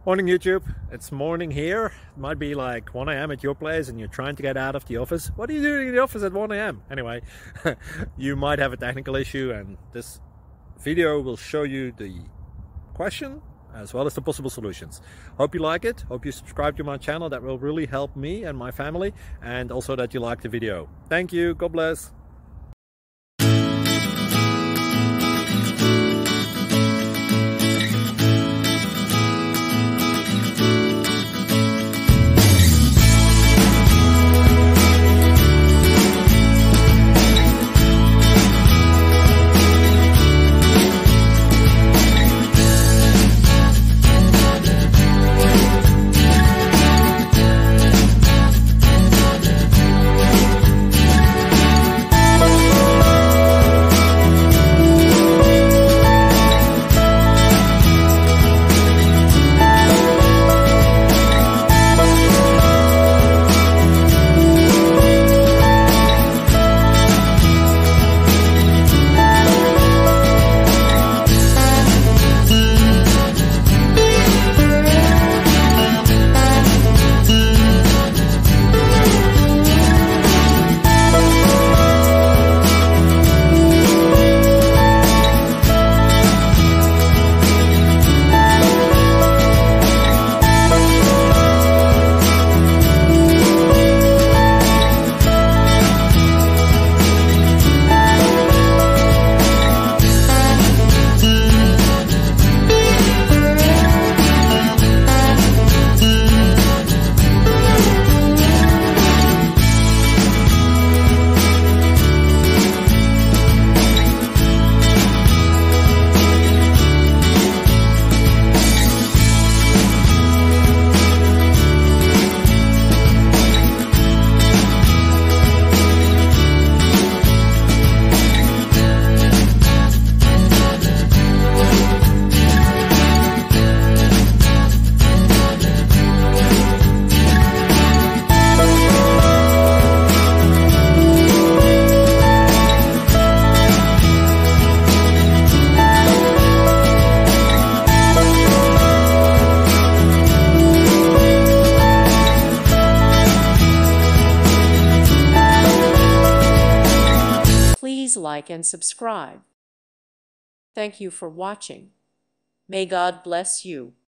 Morning YouTube, it's morning here. It might be like 1 a.m. at your place and you're trying to get out of the office. What are you doing in the office at 1 a.m? Anyway, you might have a technical issue and this video will show you the question as well as the possible solutions. Hope you like it, hope you subscribe to my channel. That will really help me and my family, and also that you like the video. Thank you, God bless. Please like and subscribe. Thank you for watching. May God bless you.